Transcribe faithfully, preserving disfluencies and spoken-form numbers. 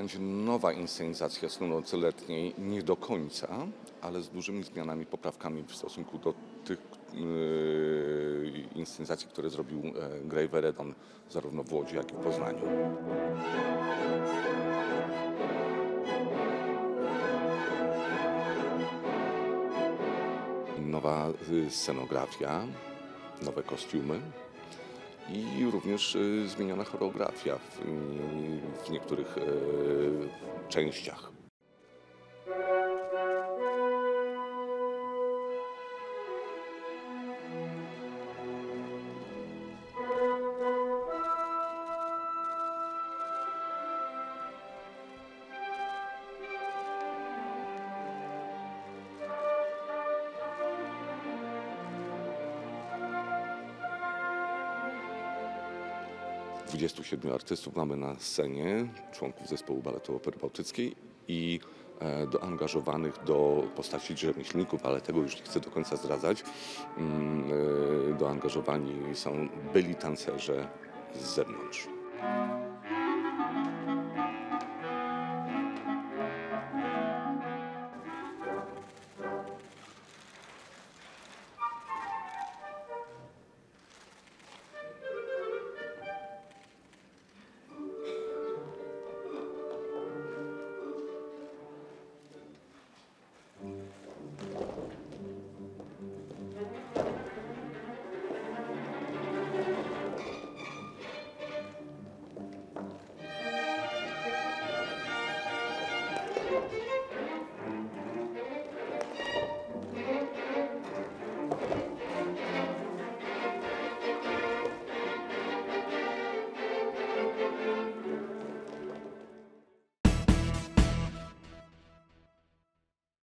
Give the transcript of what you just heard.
będzie nowa inscenizacja Snu Nocy nie do końca, ale z dużymi zmianami, poprawkami w stosunku do tych yy, inscenizacji, które zrobił e, Gray Veredon zarówno w Łodzi, jak i w Poznaniu. Nowa y, scenografia, nowe kostiumy i również y, zmieniona choreografia w, y, w niektórych y, częściach. dwudziestu siedmiu artystów mamy na scenie, członków zespołu baletu Opery Bałtyckiej i e, doangażowanych do postaci rzemieślników, ale tego już nie chcę do końca zdradzać. Mm, e, doangażowani są byli tancerze z zewnątrz.